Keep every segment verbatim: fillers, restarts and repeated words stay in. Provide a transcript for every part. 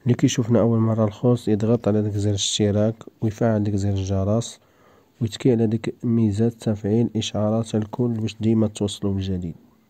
اللي كيشوفنا اول مره الخوص يضغط على داك زر الاشتراك ويفعل داك زر الجرس ويتكي على ديك ميزة تفعيل اشعارات الكل باش ديما توصلوا بالجديد.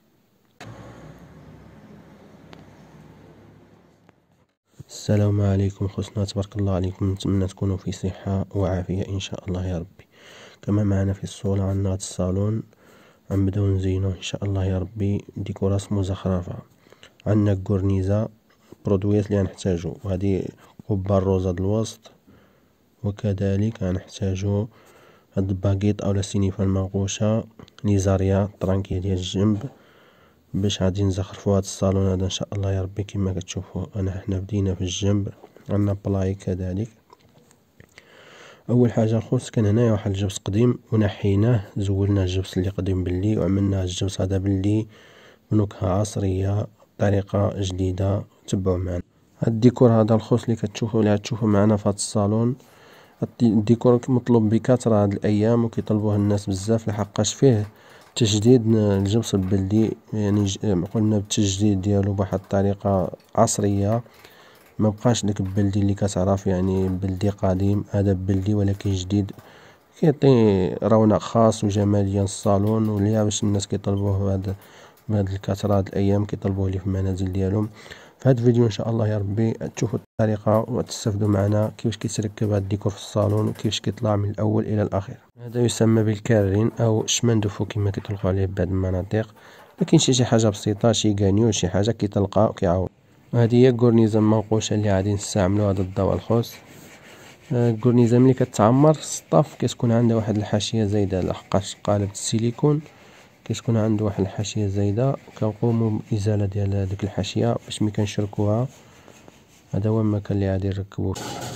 السلام عليكم خوتنا، تبارك الله عليكم، نتمنى تكونوا في صحه وعافيه ان شاء الله يا ربي. كما معنا في الصوره عندنا هاد الصالون غنبداو نزينوه ان شاء الله يا ربي ديكورات مزخرفه. عندنا كورنيزه برودويات اللي غنحتاجو، وهذه قبه الروزه د الوسط، وكذلك غنحتاجو هاد الباكيط اولا السينيفه المنقوشه، ليزاريا طرانكيه ديال الجنب باش غادي نزخرفو هاد الصالون هذا ان شاء الله يا ربي. كما كتشوفوا انا حنا بدينا في الجنب، عندنا بلاي كذلك. اول حاجه الخوص كان هنايا واحد الجبس قديم ونحيناه، زولنا الجبس اللي قديم باللي وعملنا الجبس هذا باللي بنكهه عصريه بطريقه جديده. تبعوا معنا هاد الديكور هذا الخوص اللي كتشوفوا اللي غتشوفوا معنا في هاد الصالون. الديكور مطلوب بكثره هاد الايام وكيطلبوه الناس بزاف لحقاش فيه تجديد الجبس البلدي، يعني قلنا بالتجديد ديالو بواحد الطريقه عصريه، ما بقاش داك البلدي اللي كتعرف، يعني بلدي قديم. هذا بلدي ولكن جديد، كيعطي رونق خاص وجماليه للصالون، وليا باش الناس كيطلبوه بهاد بهاد الكثره هاد الايام كيطلبوه لي في المنازل ديالهم. في هذا الفيديو ان شاء الله يا ربي تشوفوا الطريقه وتستافدوا معنا كيفاش كيتركب هذا الديكور في الصالون وكيفاش كيطلع من الاول الى الاخير. هذا يسمى بالكارين او شمندفو كما كيطلقوا عليه ببعض المناطق، لكن شي شي حاجه بسيطه، شي كانيو، شي حاجه كيطلقها وكيعاود. هذه هي الكورنيزه المنقوشه اللي غادي نستعملوا هذا الضوء الخوص. الكورنيزه ملي كتعمر السطاف كتكون عندها واحد الحاشيه زايده، لحقاش قالب السيليكون كتكون عنده واحد الحاشيه زايده، وكنقوموا بازاله ديال هذيك الحاشيه باش ملي كنشركوها. هذا هو المكان اللي غادي نركبوه.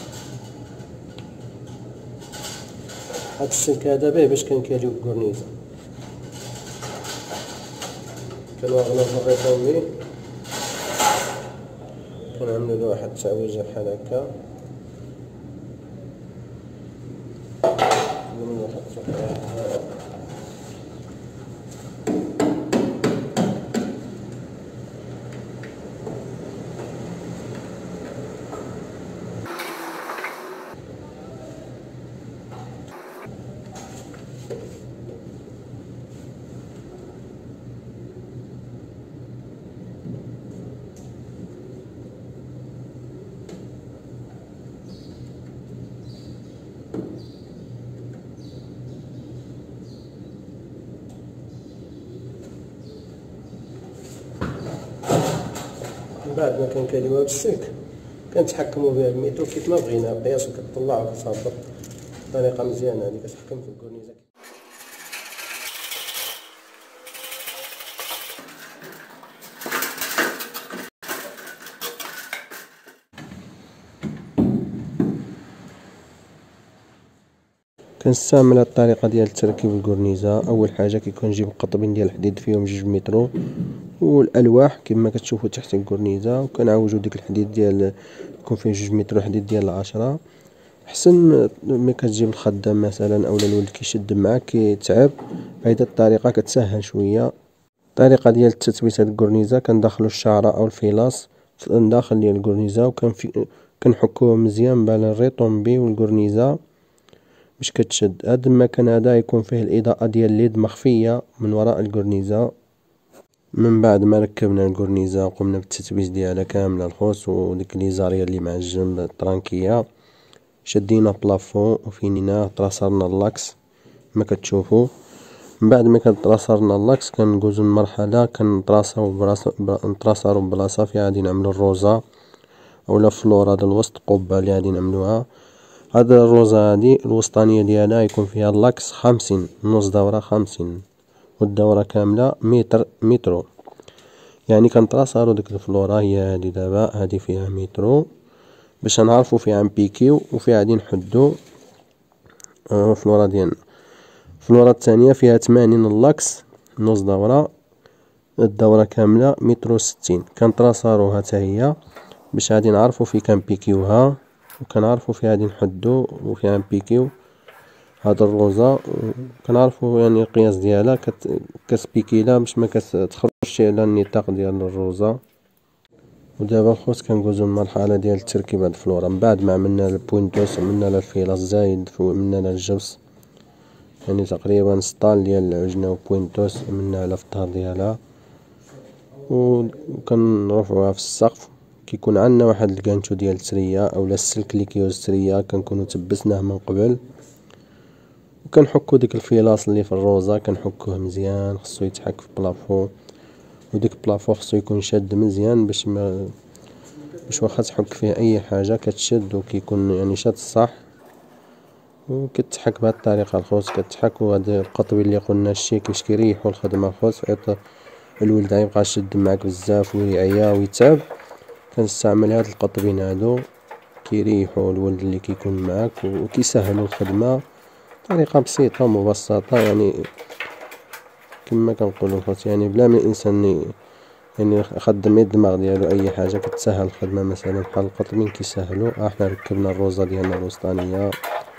هاد السلك هذا به باش كنكاليو الكورنيزه، كنوغلو في الريطون به، كنعملو له واحد التعويجه بحال هكا، من بعد ما كنكاليو هاد السلك كنتحكموا بها الميتو كيف ما بغينا، بياس وكتطلع وكتهبط بطريقه مزيانه. هادي كتحكم في الكورنيزه. كنستعمل هاد الطريقه ديال تركيب الكورنيزه. اول حاجه كيكون نجيب قطبين ديال الحديد فيهم جوج مترو والالواح كما كتشوفوا تحت الكورنيزه، وكنعوجوا ديك الحديد ديال يكون فيه جوج مترو حديد ديال العشرة. حسن ملي كتجيب الخدام مثلا اولا الولد كيشد معاك كيتعب، بهذه الطريقه كتسهل شويه. الطريقه ديال تثبيت هاد الكورنيزه كندخلوا الشعره او الفيلاص في الداخل ديال الكورنيزه وكنفي كنحكوه مزيان بين الريطومبي والكورنيزه باش كتشد. هاد المكان هذا يكون فيه الاضاءه ديال ليد مخفيه من وراء الكورنيزه. من بعد ما ركبنا الكورنيزه وقمنا بالتثبيت ديالها كامله الخوص وديك ليزاريا اللي مع الجنب الطرانكيه، شدينا بلافون وفينيناه، طراسرنا اللاكس كما كتشوفوا. من بعد ما كنطراسرنا اللاكس كندوزو لمرحله كنطراساو براسو نطراسرو بلاصه فيها غادي نعملو الروزه اولا فلورا د الوسط، قبه اللي غادي نعملوها. هاد الروزه هادي الوسطانيه ديالها يكون فيها اللاكس خمسين، نص دوره خمسين، والدوره كامله متر مترو. يعني كنطراسرو ديك الفلورا هي هادي دابا، هادي فيها مترو باش نعرفو فيها نبيكيو وفيها غادي نحدو آه فلورا ديالنا. الفلورا الثانيه فيها ثمانين اللاكس نص دوره، الدوره كامله متر وستين. كنطراسروها حتى هي باش غادي نعرفو في كنبيكيوها وكنعرفو في غادي نحدو وفيها نبيكيو هاد الروزه، كنعرفو يعني القياس ديالها كت... كتبيكيلا باش ما كتخرجش على النطاق ديال الروزه. ودابا الخوت كندوزو للمرحله ديال تركيب هاد الفلورة. من بعد ما عملنا البوينتوس وعملنا الفيلاص زايد وعملنا الجبس، يعني تقريبا سطال ديال العجنة وبوينتوس عملنا على في الظهر ديالها، وكنرفعوها في السقف. كيكون عندنا واحد الكانتو ديال التريا اولا السلك اللي كيوز التريا كنكونو تبسناه من قبل، وكنحكو ديك الفيلاص اللي في الروزة كنحكوه مزيان، خصو يتحك في البلافو، وديك البلافو خصو يكون شاد مزيان باش ما باش واخا تحك فيه اي حاجه كتشد وكيكون يعني شاد الصح. وكتحك بهاد الطريقه الخوت، كتحك. وهاد القطوي اللي قلنا الشي كيفاش كيريحو الخدمه الخوت، حيت الولد ميبقاش يشد معاك بزاف ويعيا ويتعب. كنستعمل هاد القطوين هادو كيريحو الولد اللي كيكون معاك وكيسهلو الخدمه. طريقه بسيطه مبسطه يعني كما كنقولو الخوت، يعني بلا ما الانسان يعني خدم الدماغ ديالو اي حاجه كتسهل الخدمه. مثلا بحال القطوين كيسهلو. ها حنا ركبنا الروزه ديالنا الوسطانيه،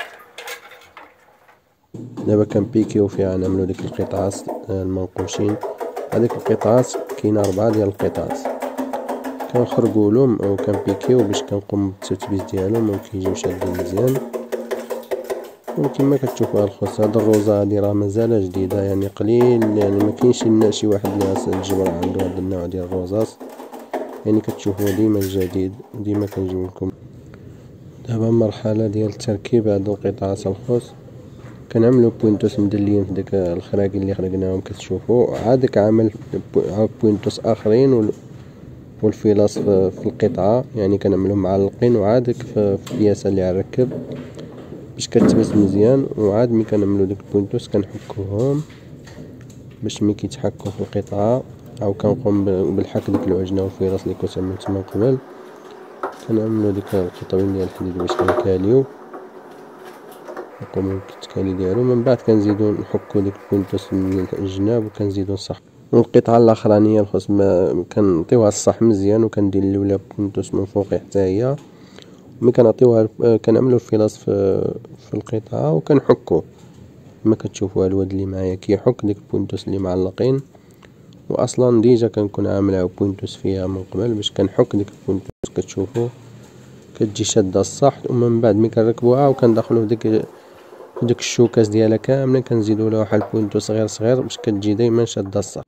دابا كنبيكيو فيها نعملو ديك القطعات المنقوشين. هذيك القطعات كاينه ربعه ديال القطعات كنخرجولهم او كنبيكيو باش كنقوم بالتثبيت ديالهم وكيجيو شادين مزيان. وكما كتشوفوا الخوت هاد الروزه هادي راه مازال جديده، يعني قليل يعني ما كاينش لنا شي واحد اللي غاس الجبر عنده هاد النوع ديال الروزات. يعني كتشوفوا ديما الجديد ديما كنجيب لكم. دابا المرحله ديال تركيب هاد القطعات الخوت، كنعملو بوينتوس مدلين في ديك الخراقي اللي خرجناهم كتشوفوا، عاد كعمل بوينتوس اخرين والفيلاص في القطعه، يعني كنعملهم معلقين وعاد في البياسه اللي غنركب باش كتبس مزيان. وعاد ملي كنعملو ديك البوينتوس كنحكوهم باش ملي كيتحكوا في القطعه، او كنقوم بالحك ديك العجنه والفيلاص اللي كنت عملت من قبل. كنعملو ديك القطوين ديال الحديد باش كنكاليو، نقومو بالتكالي ديالو. من بعد كنزيدو نحكو ديك البوينتوس من الجناب وكنزيدو نسحقو. والقطعه الاخرانيه الخوت ما كنعطيوها الصح مزيان، وكندير الاولى بوينتوس من فوق حتى هي. ملي كنعطيوها كنعملو الفيلاص في في القطعه وكنحكوه كما كتشوفوا. الواد اللي معايا كيحك ديك البوينتوس اللي معلقين، واصلا ديجا كنكون عاملها بوينتوس فيها من قبل باش كنحك ديك البوينتوس. كتشوفوا كتجي شاده الصح. ومن بعد ملي كنركبوها وكندخلو ديك ديك الشوكاس ديالها كامله كنزيدو لها واحد البوينتوس صغير صغير باش كتجي دايما شاده الصح.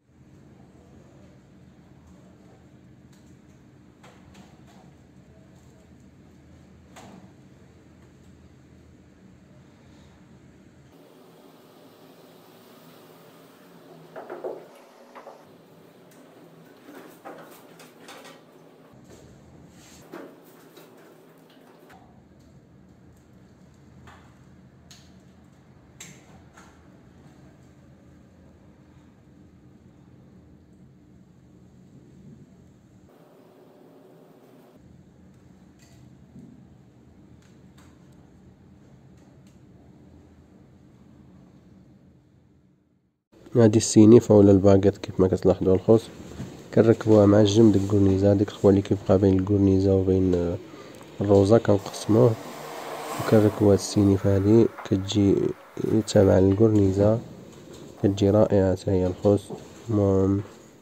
هادي السينيفه ولا الباكيت كيف ما كتلاحظوا الخوت، كنركبوها مع الجنب ديك الكورنيزه. ديك الخوا اللي كيبقى بين الكورنيزه وبين الروزه كنقسموه وكنركبو هاد السينيفه هادي كتجي تابعه للكورنيزه، كتجي رائعه حتى هي الخوت. المهم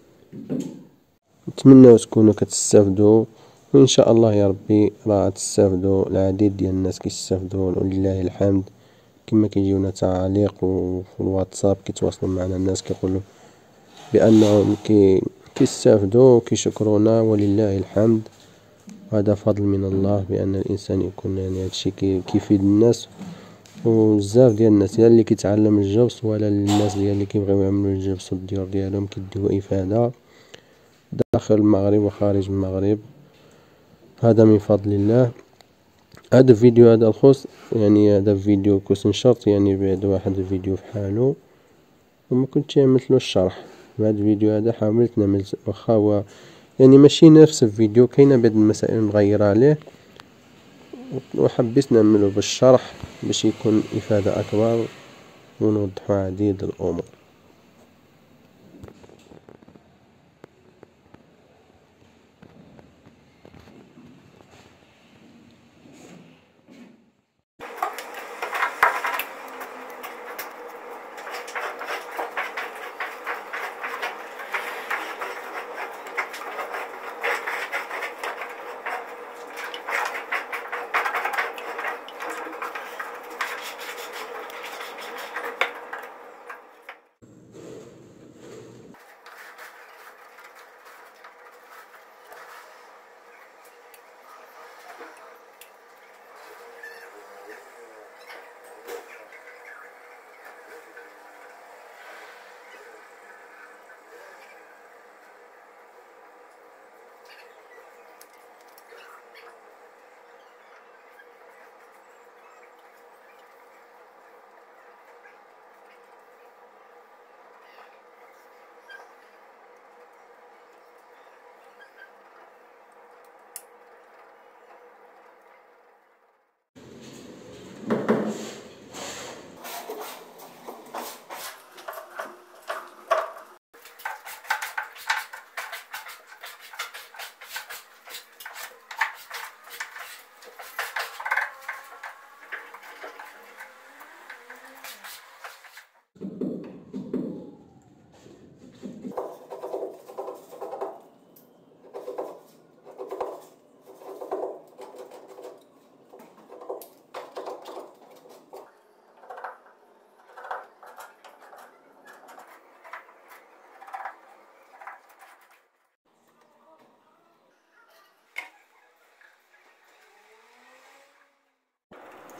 نتمنىو تكونوا كتستافدوا، وان شاء الله يا ربي راه تستافدوا. العديد ديال الناس كيستافدوا ولله الحمد. كما كيجيونا تعاليق وفي الواتساب كيتواصلوا معنا الناس كيقولوا بانهم كي كيستافدوا وكيشكرونا ولله الحمد. وهذا فضل من الله بان الانسان يكون يعني هادشي كيفيد الناس. وبزاف ديال الناس يا اللي كيتعلم الجبس ولا الناس ديال اللي كيبغيو يعملوا الجبس والديور ديالهم كيديو افاده داخل المغرب وخارج المغرب. هذا من فضل الله. هذا الفيديو هذا الخوص يعني هذا فيديو كنت نشرت يعني بعد واحد الفيديو في حاله وما كنتش عملت له الشرح. هذا الفيديو هذا حاولت نعمل واخا هو يعني ماشي نفس الفيديو، كاينه بعض المسائل مغيره عليه وحبيت نعمله بالشرح باش يكون افاده اكبر ونوضحوا عديد الامور.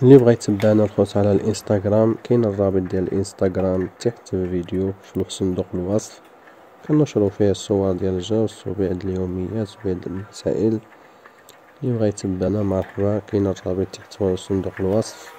اللي بغى يتبعنا الخوت على الانستغرام، كاين الرابط ديال الانستغرام تحت الفيديو في صندوق الوصف. كنشرو فيه الصور ديال الجو، السبيعد اليوميات، سبيعد المسائل. اللي بغى يتبعنا مرحبا، كاين الرابط تحت صندوق الوصف.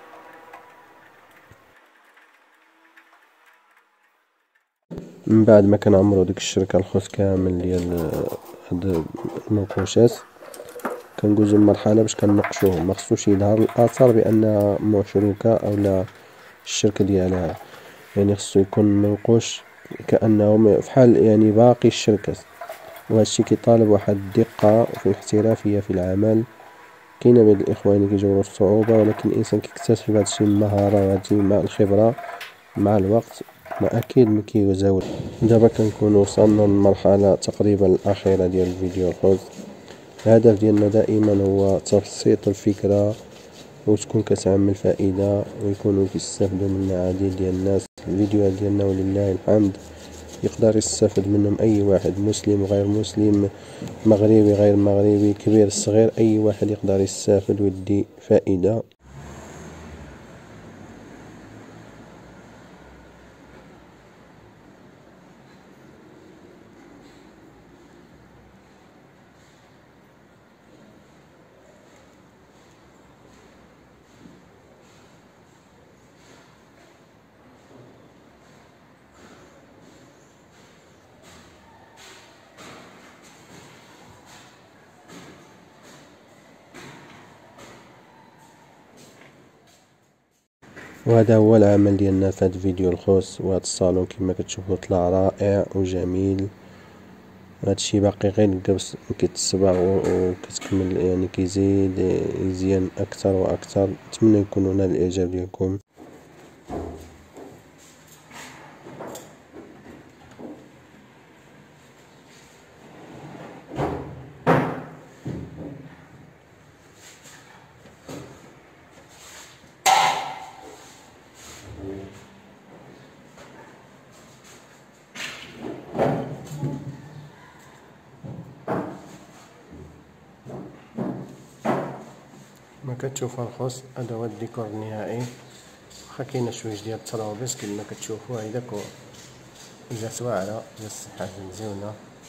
من بعد ما كنعمرو ديك الشركه الخوت كامل ديال هاد المنقوشات، كندوزو مرحله باش كنقشوه. ما خصوش يظهر الاثر بان مشروكه اولا الشركه ديالها، يعني خصو يكون منقوش كانه فحال يعني باقي الشركه. وهادشي كيطالب واحد الدقه وفي الاحترافيه في العمل. كاينه بين الاخوان اللي كيجبروا الصعوبه، ولكن الانسان كيكتسب هادشي المهاره وهادشي مع الخبره مع الوقت، ما اكيد ما كيزاول. دابا كنكونوا وصلنا للمرحله تقريبا الاخيره ديال الفيديو الخوت. الهدف ديالنا دائما هو تبسيط الفكره وتكون كتعمل فائده ويكونوا كيستافدوا منها العديد ديال الناس. الفيديوهات ديالنا ولله الحمد يقدر يستافد منهم اي واحد، مسلم وغير مسلم، مغربي غير مغربي، كبير صغير، اي واحد يقدر يستافد ويدي فائده. وهذا هو العمل ديالنا في هذا الفيديو الخوص. وهذا الصالون كما كتشوفوا طلع رائع وجميل. هادشي باقي غير القبس كيتصبغ وكتكمل، يعني كيزيد يزيان اكثر واكثر. نتمنى يكون نال الاعجاب ديالكم. ما كتشوفوا الخوص، هذا هو الديكور النهائي. واخا كاينه شويه ديال الترابيس كما كتشوفوا، هيدا كو جات واعره، جات حاجه مزيونه.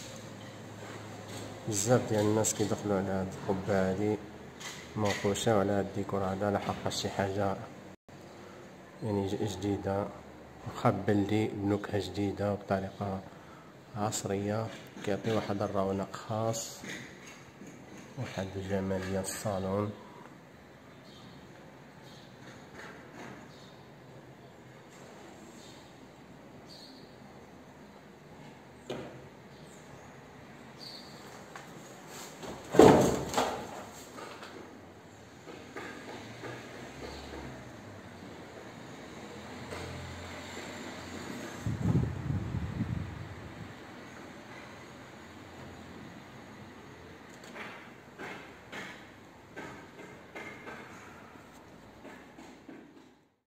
بزاف ديال الناس كيدخلوا على هاد القبه هادي منقوشه، وعلى هاد الديكور هذا على حق شي حاجه يعني جديده، واخا بلدي بنكهه جديده بطريقه عصريه، كيعطي واحد الرونق خاص، واحد الجماليه الصالون.